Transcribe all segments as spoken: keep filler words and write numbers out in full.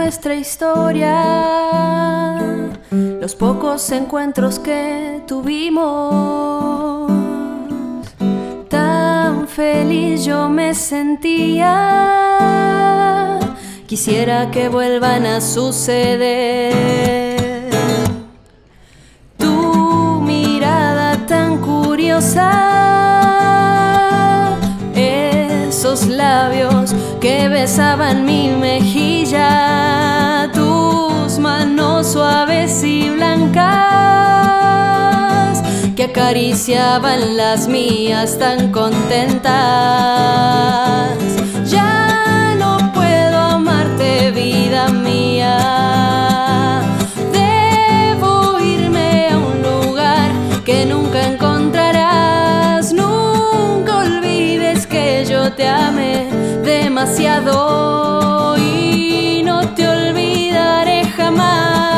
nuestra historia, los pocos encuentros que tuvimos. Tan feliz yo me sentía, quisiera que vuelvan a suceder. Tu mirada tan curiosa, esos labios que besaban mi mejilla, tus manos suaves y blancas que acariciaban las mías tan contentas. Ya no puedo amarte, vida mía. Debo irme a un lugar que nunca encontrarás. Nunca olvides que yo te amé demasiado y no te olvidaré jamás.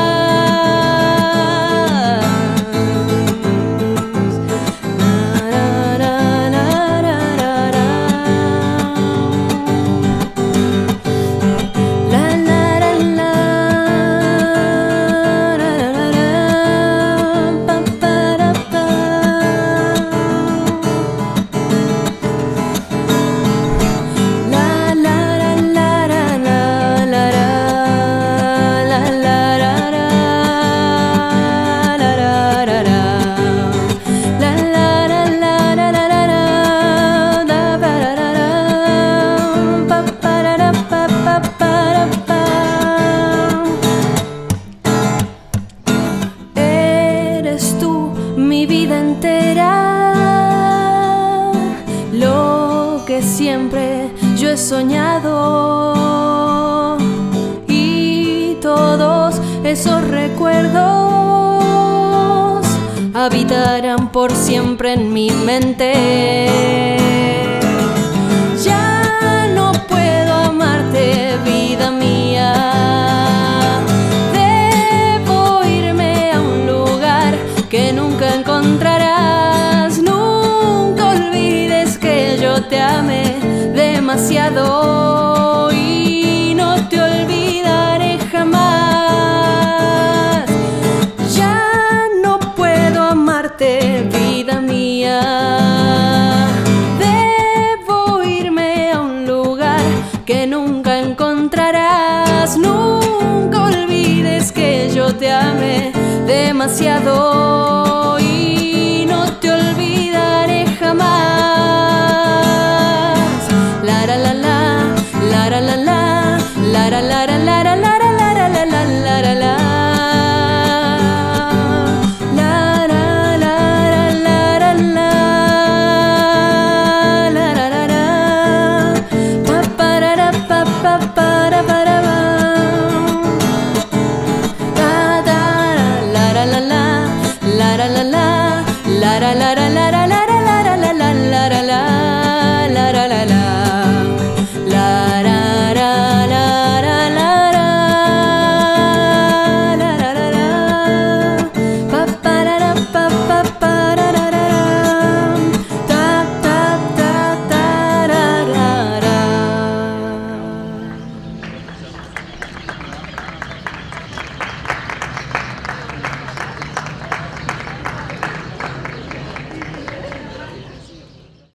Mi vida entera, lo que siempre yo he soñado, y todos esos recuerdos habitarán por siempre en mi mente. Ya no puedo amarte, vida mía. Debo irme a un lugar que nunca encontrarás. Nunca olvides que yo te amé demasiado y no te olvidaré jamás. Ya no puedo amarte, vida mía. Debo irme a un lugar que nunca encontrarás. Nunca olvides que yo te amé demasiado.